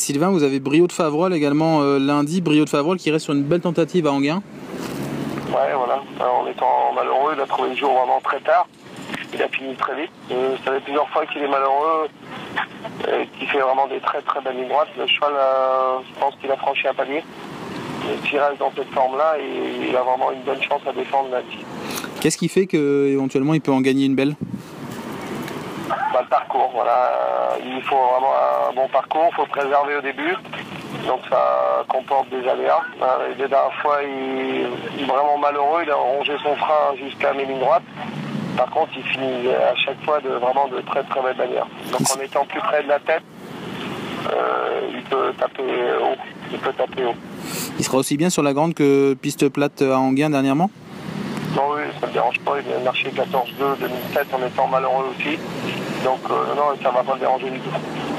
Sylvain, vous avez Briot de Favrol également lundi, Briot de Favrol qui reste sur une belle tentative à Enghien. Ouais, voilà. En étant malheureux, il a trouvé le jour vraiment très tard. Il a fini très vite. Ça fait plusieurs fois qu'il est malheureux, qu'il fait vraiment des très très belles lignes droites. Le cheval, je pense qu'il a franchi un palier. Et s'il reste dans cette forme-là, il a vraiment une bonne chance à défendre lundi. Qu'est-ce qui fait qu'éventuellement il peut en gagner une belle? Le parcours, voilà. Il faut vraiment un bon parcours, il faut préserver au début. Donc ça comporte des aléas. Les dernières fois, il est vraiment malheureux, il a rongé son frein jusqu'à mes lignes droites. Par contre, il finit à chaque fois vraiment de très très belles manières. Donc en étant plus près de la tête, il peut taper haut. Il sera aussi bien sur la grande que piste plate à Enghien dernièrement? Non, oui, ça ne me dérange pas. Il a marché 14-2 2007 en étant malheureux aussi. Donc non, ça ne va pas le déranger du tout.